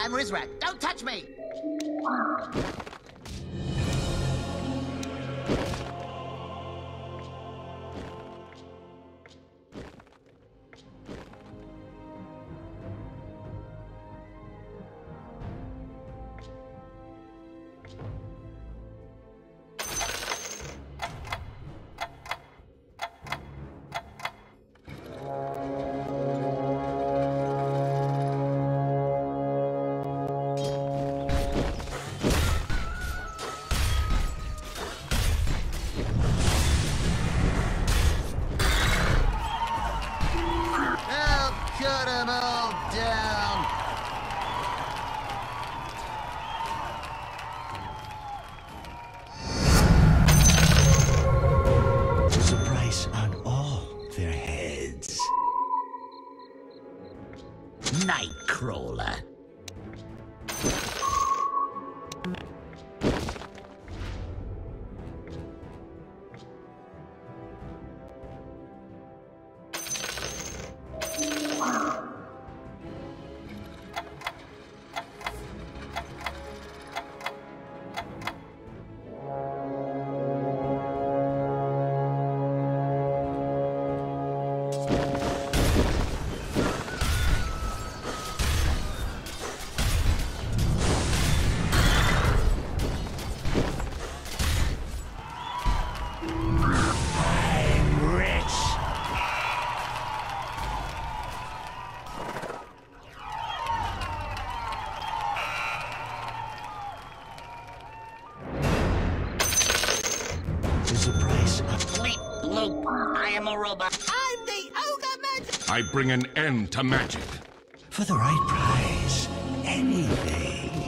I'm Rizrak. Don't touch me! Cut them all down! There's a price on all their heads. Nightcrawler. There's a price on... Bleep bloop. I am a robot. I'm the Ogre Magic! I bring an end to magic. For the right price, anything.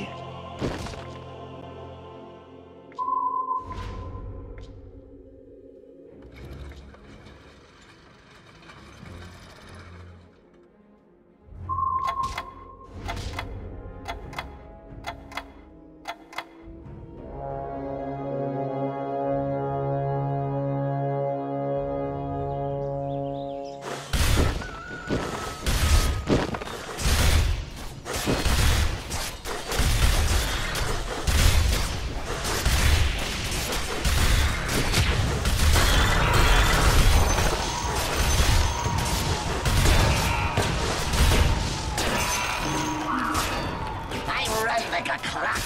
Like a clock.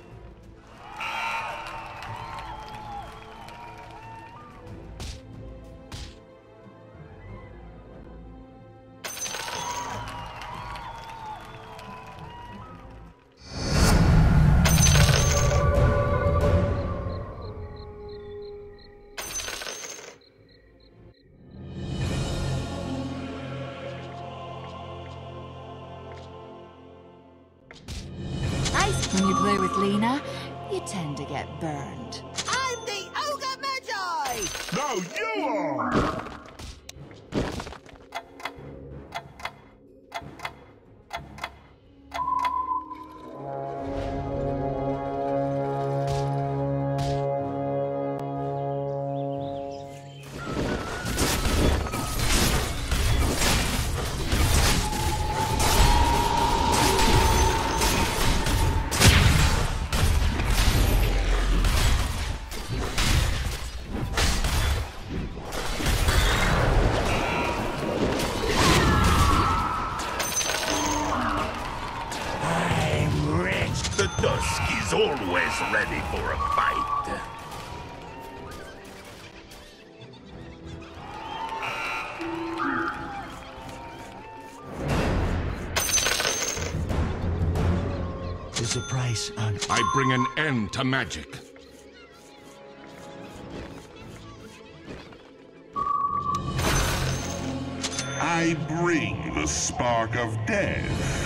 When you play with Lena, you tend to get burned. I'm the Ogre Magi! No, you are! The Dusk is always ready for a fight. There's a price on... I bring an end to magic. I bring the spark of death.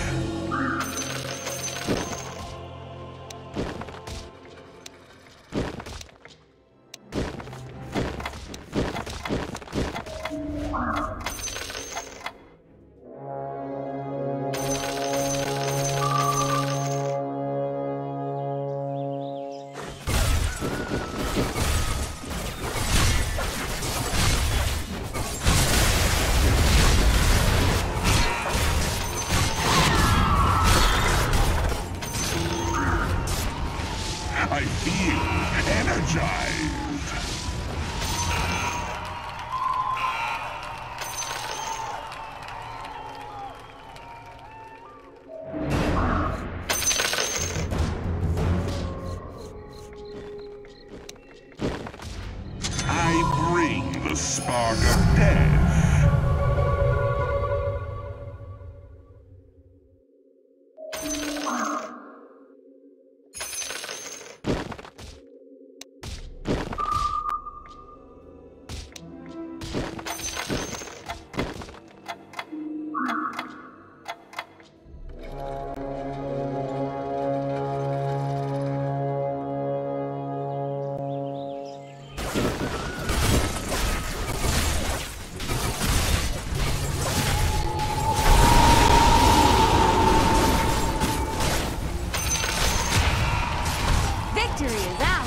I feel energized. I bring the spark of death. Victory is ours!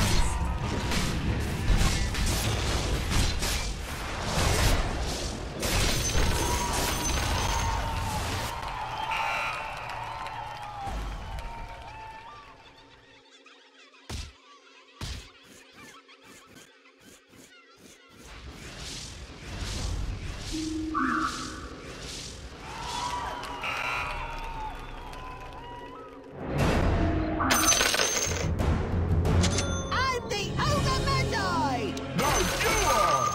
I'm the Ogre Magi! No, you are!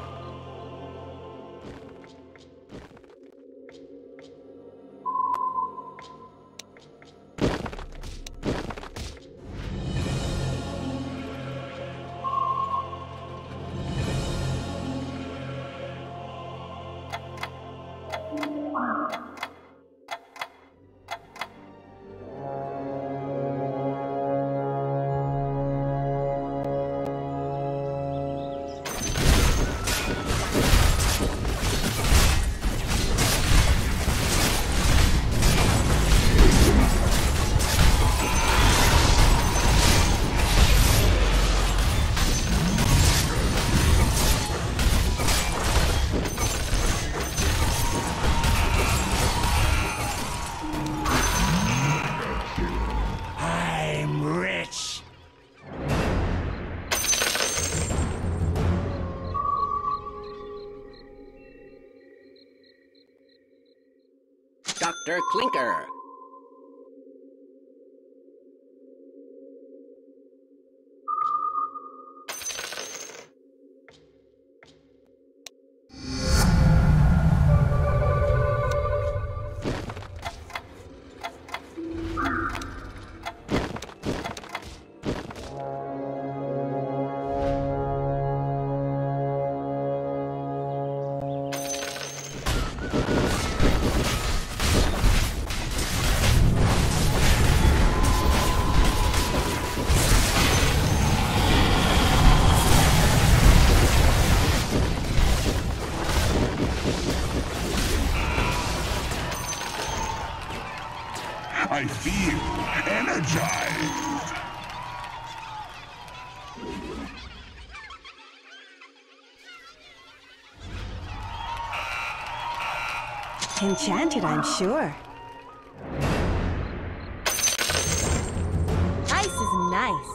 I'm rich. Dr. Clinker. I feel energized. Enchanted, I'm sure. Ice is nice.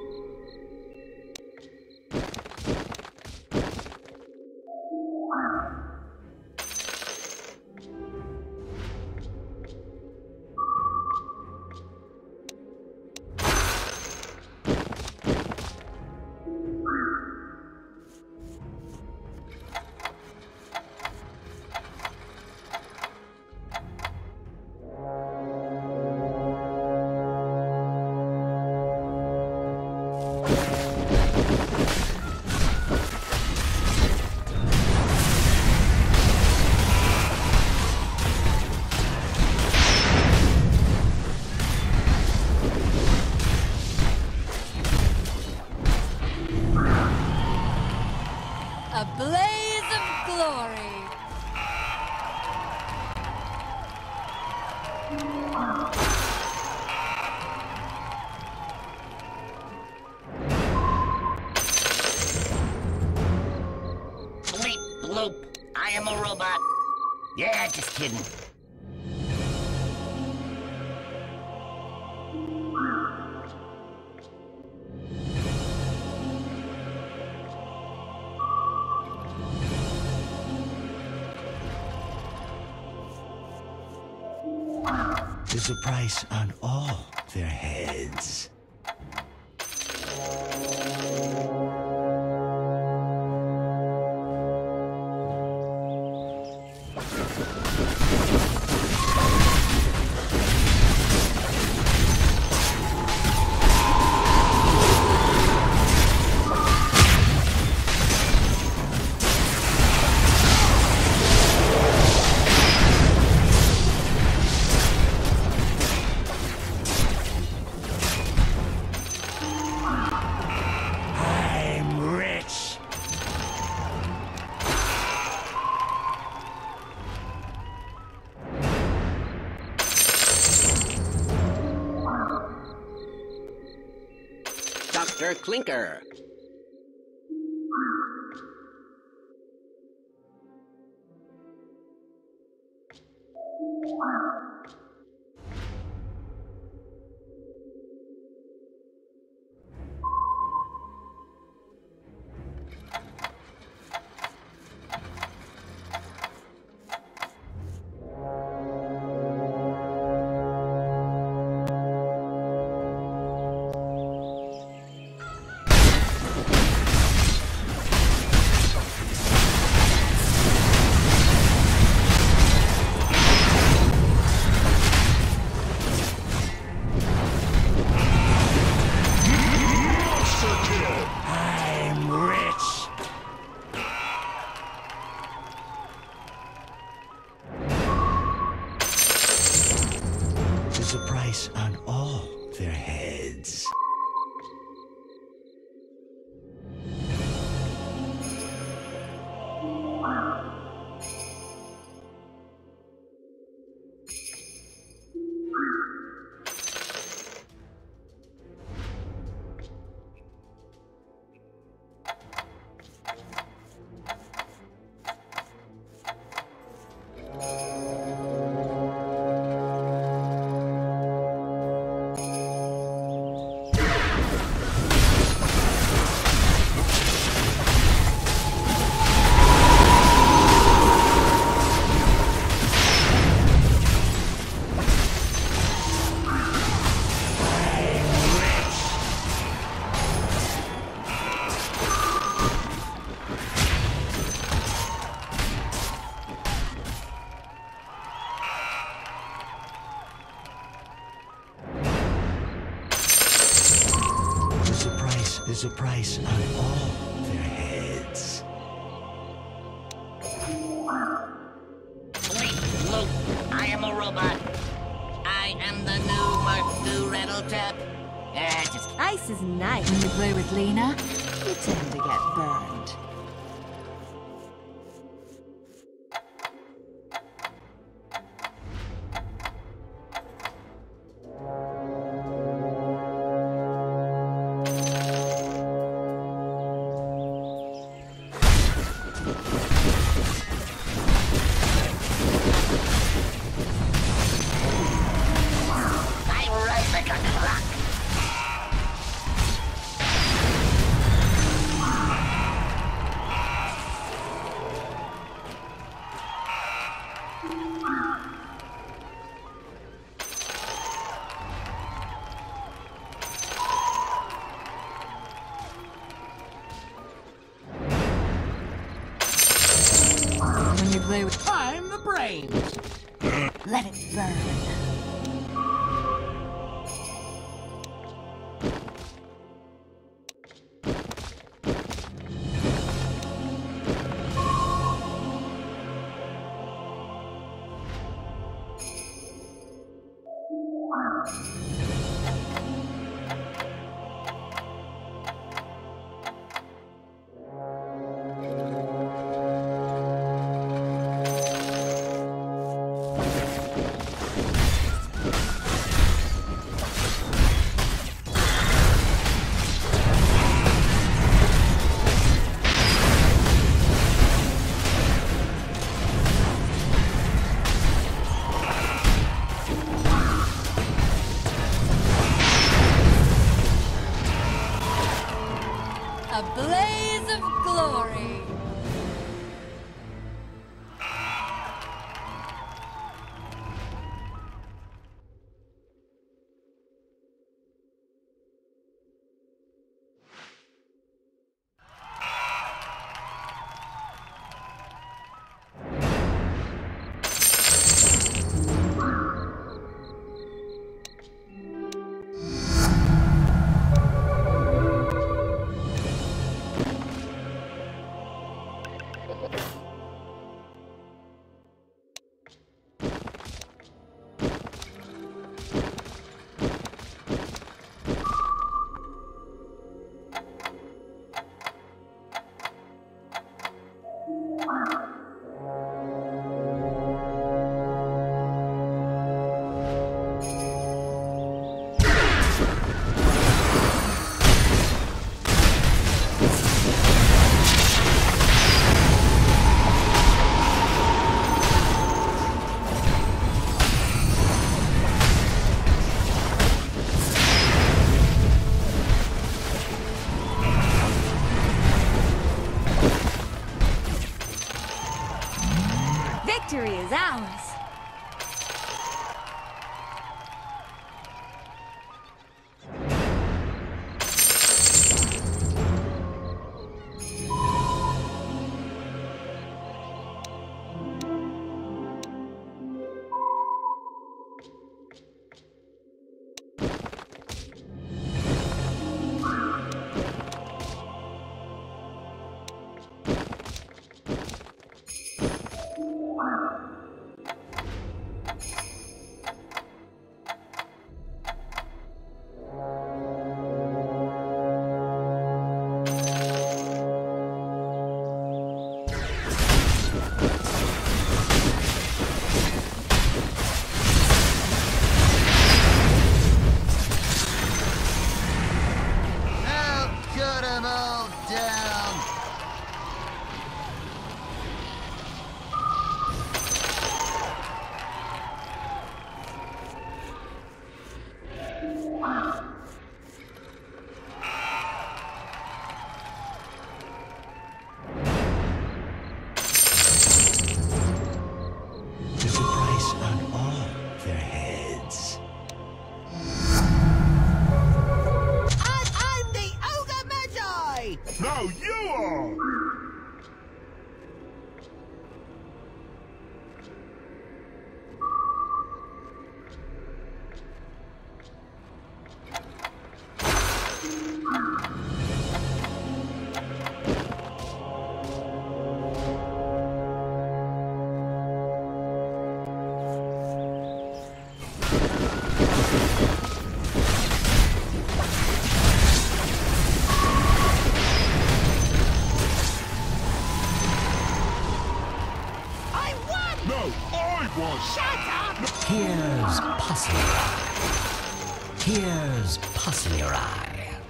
A blaze of glory! Bleep bloop. I am a robot. Yeah, just kidding. is the price on all their heads. Dr. Clinker. The price on all their heads. There's a price on all their heads. Bleep bloop. I am a robot. I am the new Mark II Rattletap. Just Ice is nice. When you play with Lena, you tend to get burned. When you play with I'm the brains. let it burn. A blaze of glory. Here's pus in your eye. Here's pus in your eye.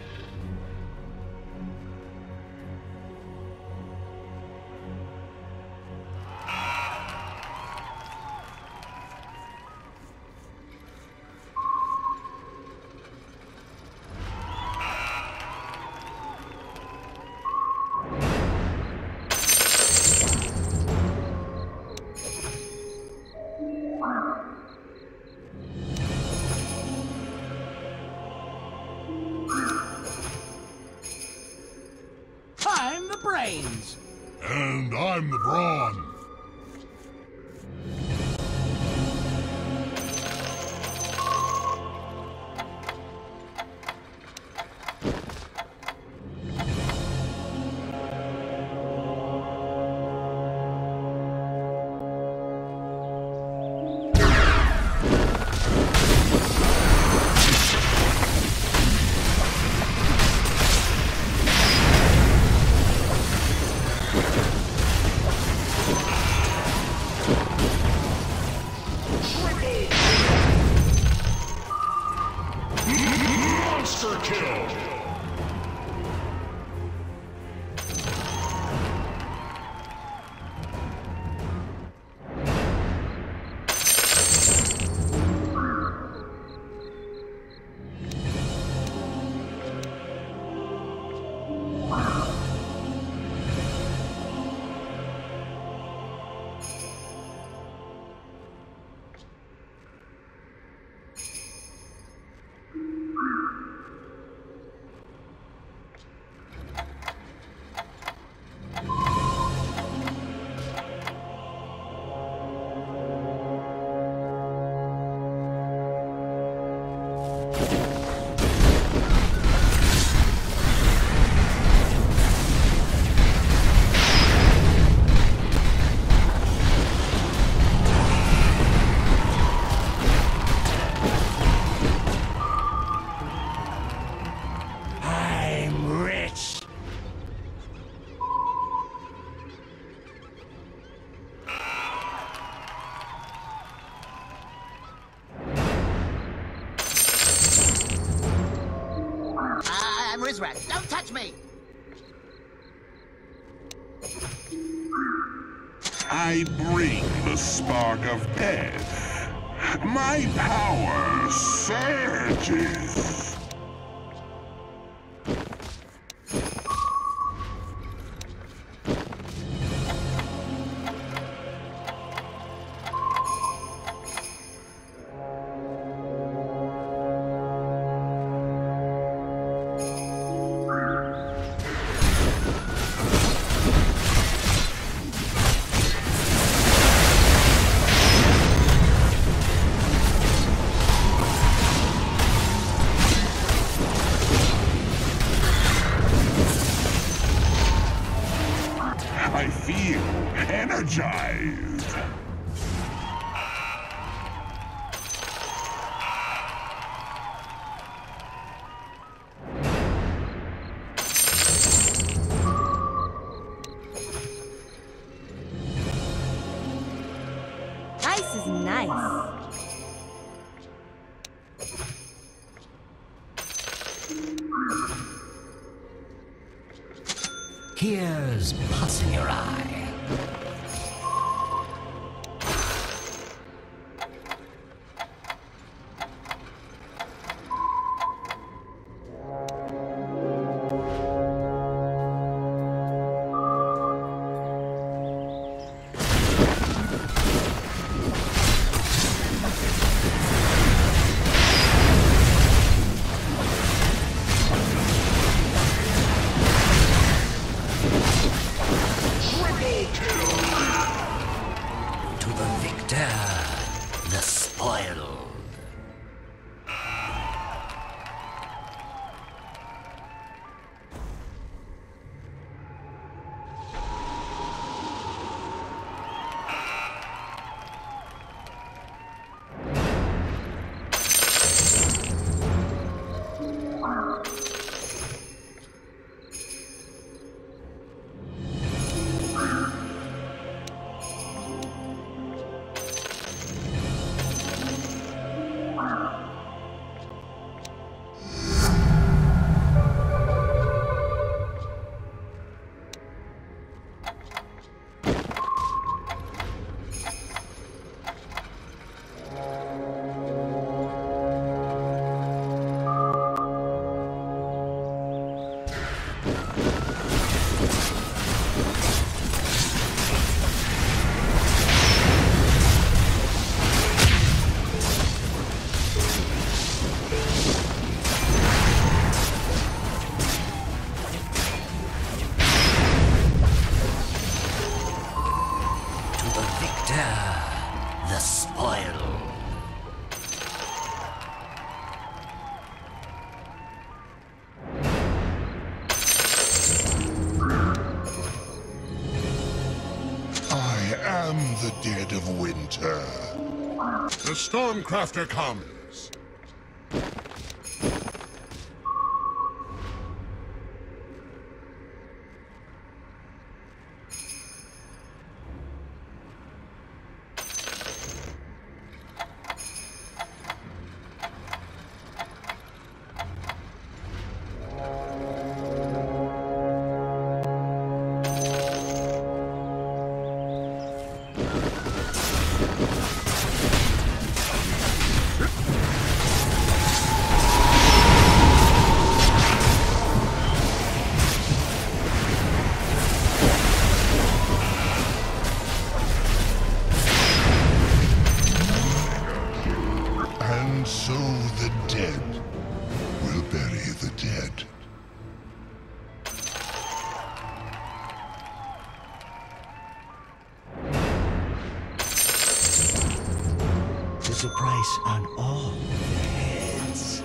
I'm the brains. And I'm the brawn. Monster kill! Rizrak, don't touch me! I bring the spark of death. My power surges. I feel energized. Ice is nice. Here's pus in your eye. Triple the dead of winter. The Stormcrafter comes. And so the dead will bury the dead. There's a price on all their heads.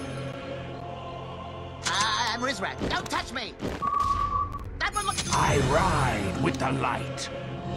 I'm Rizrak. Don't touch me! That one looks... I ride with the light.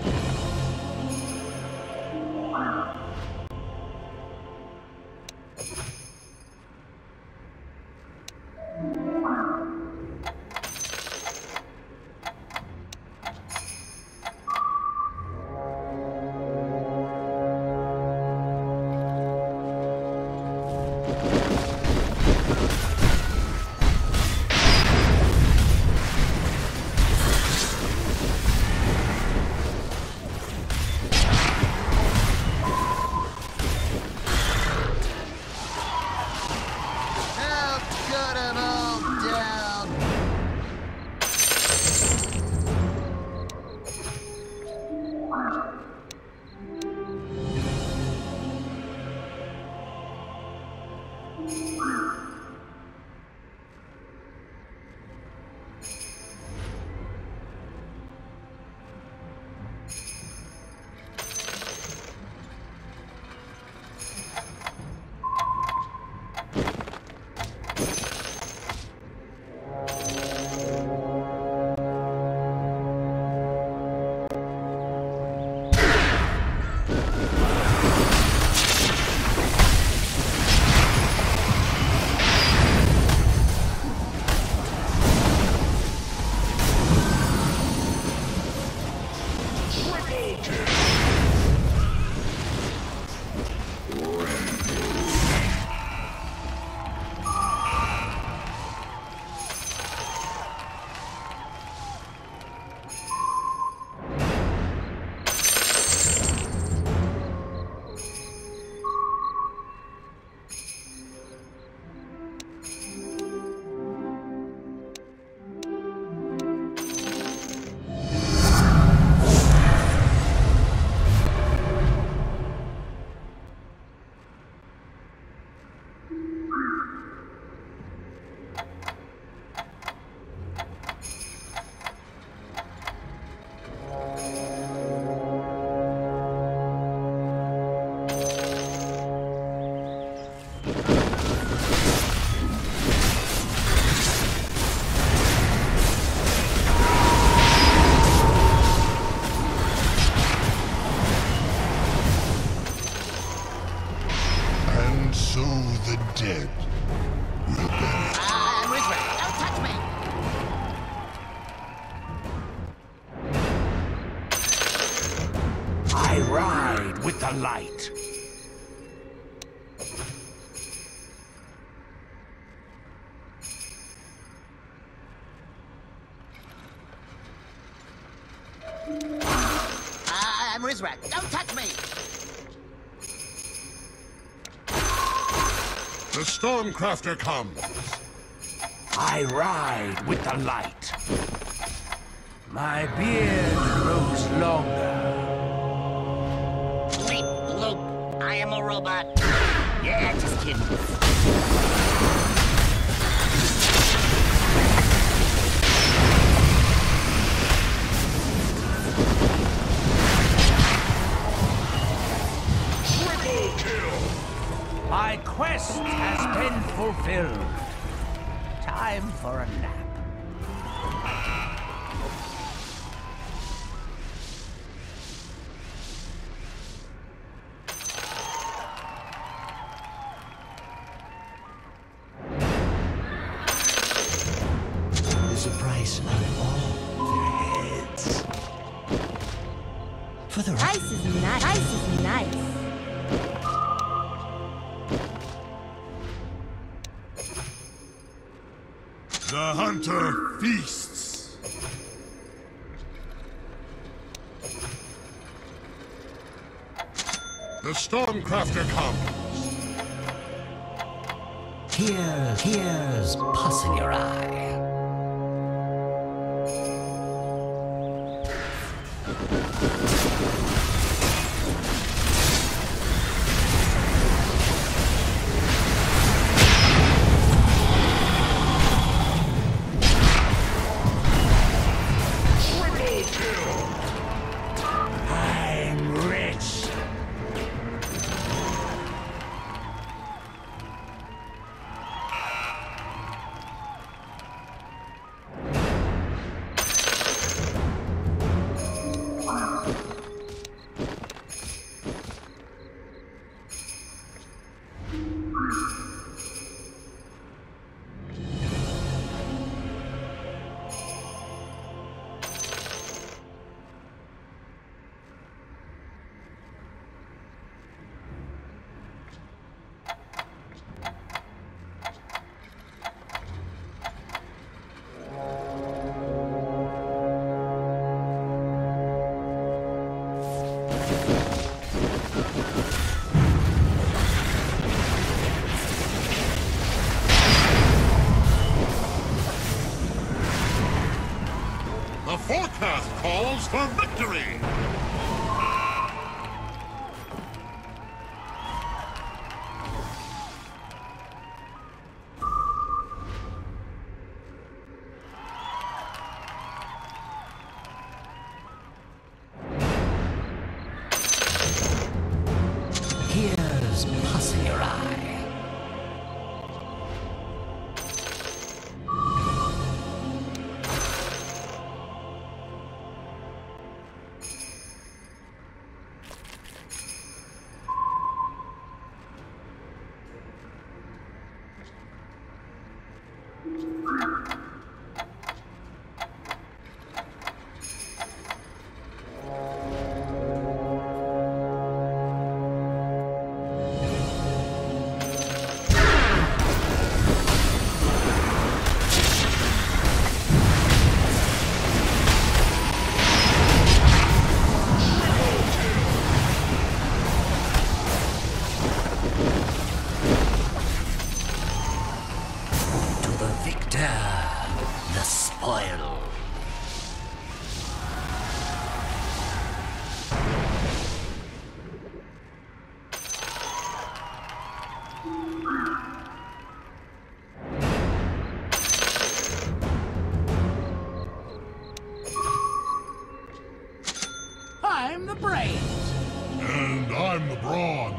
dead will bury. I'm Rizrak. Don't touch me! I ride with the light. I'm Rizrak. Don't touch me! The Stormcrafter comes. I ride with the light. My beard grows longer. Leap, loop. I am a robot. Yeah, just kidding. My quest has been fulfilled. Time for a nap. There's a price on all their heads. For the Ice is nice. Ice is nice. The hunter feasts. The Stormcrafter comes. Here's pus in your eye. I'm rich. The forecast calls for victory! Here's pus in your eye. The spoil. I'm the brains. And I'm the brawn.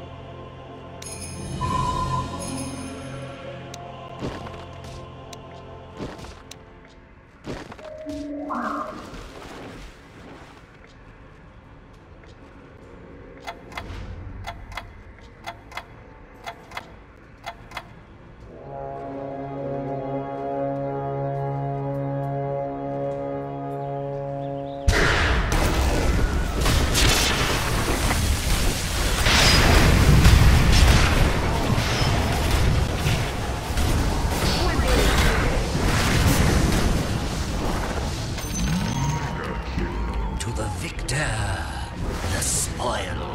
The victor, the spoil.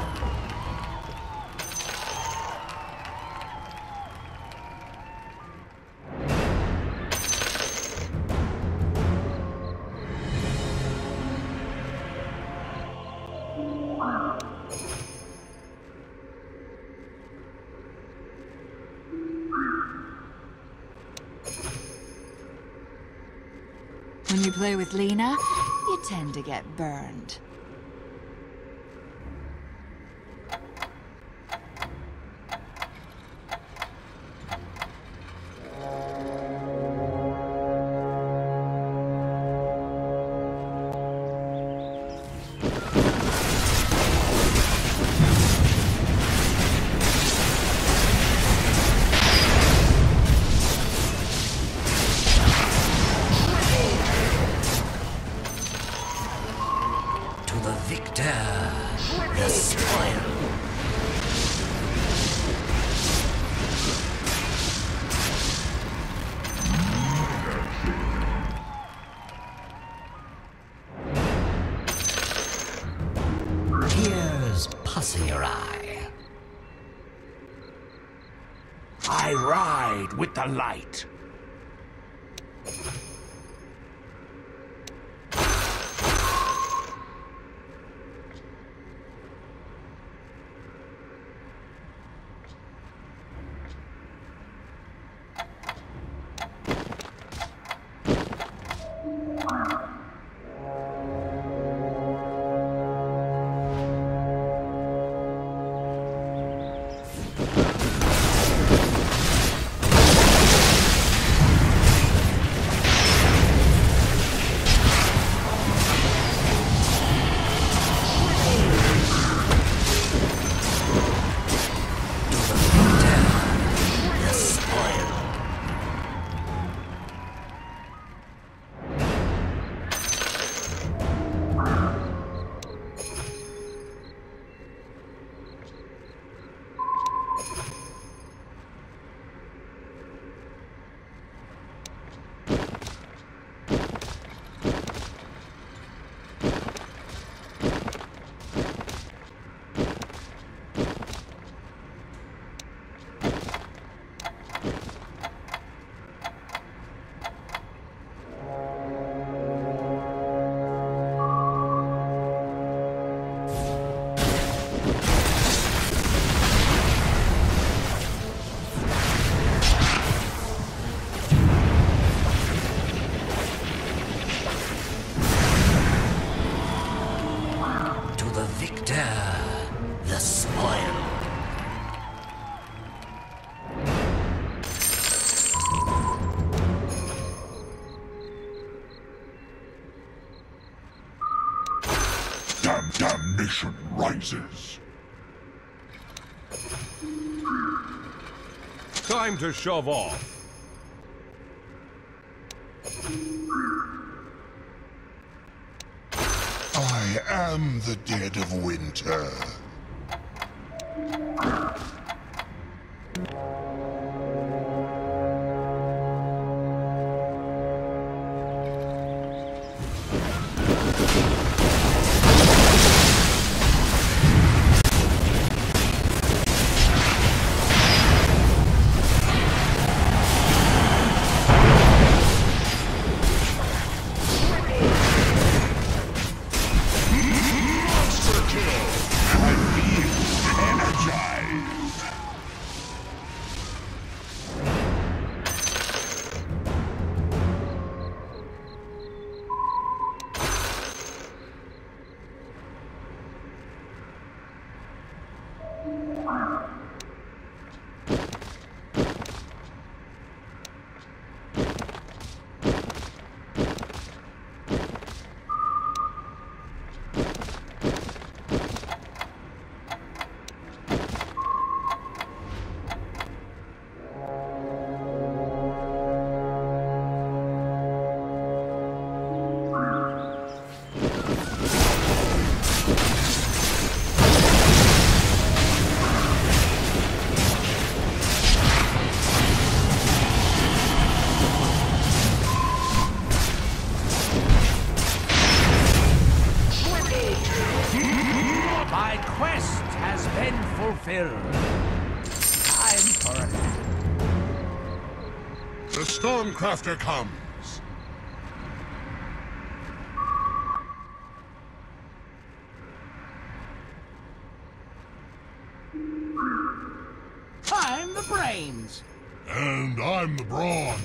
When you play with Lena, you tend to get burned. Side with the light. The spoil. Damnation rises. Time to shove off. I am the dead of winter. My quest has been fulfilled. Time for a nap. The Stormcrafter comes. I'm the brains. And I'm the brawn.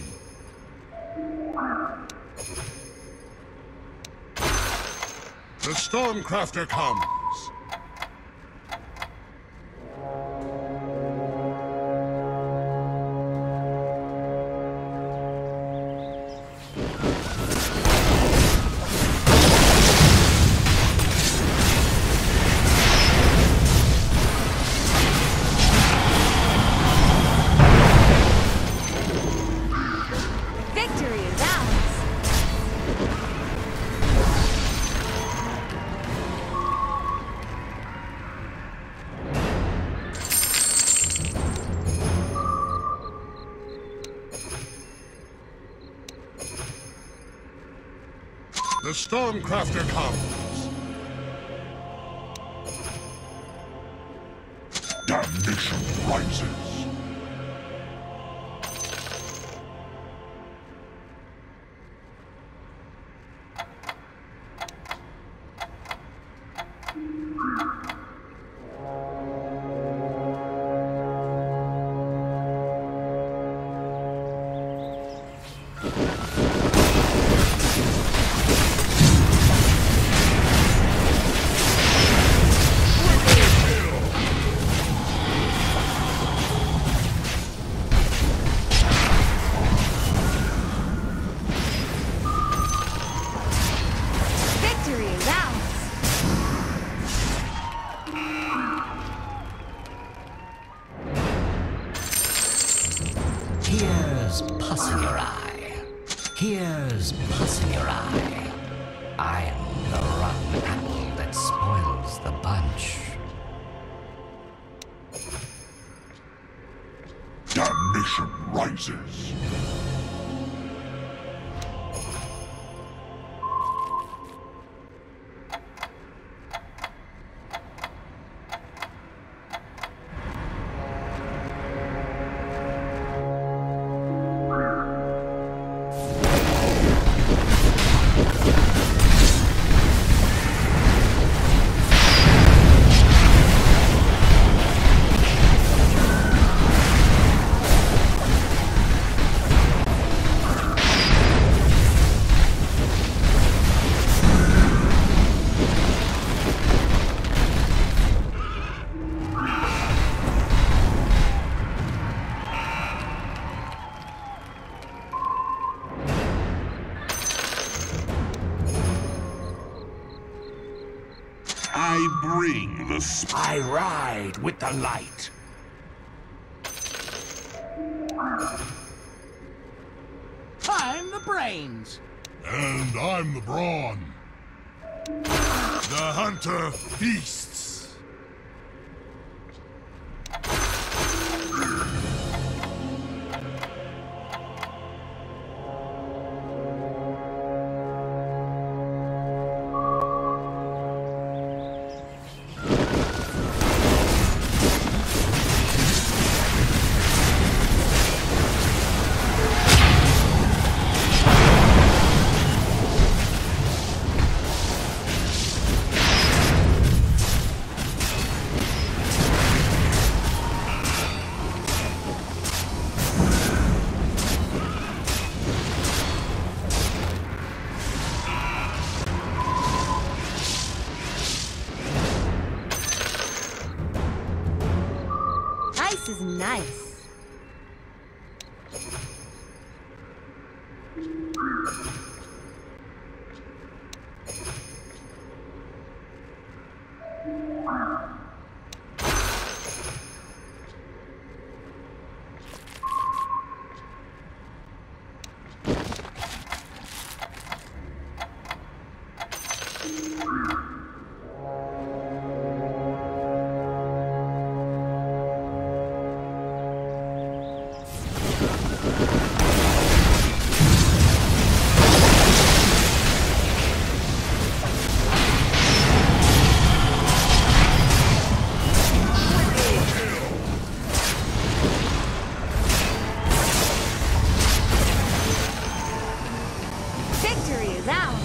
The Stormcrafter comes. Victory is ours. The Stormcrafter comes. Damnation rises. Victory is ours. Here's pus in your eye. Here's pus in your eye. I'm the rotten apple that spoils the bunch. Damnation rises. I bring the I ride with the light. I'm the brains. And I'm the brawn. The hunter feasts. Ice is nice. Victory is ours.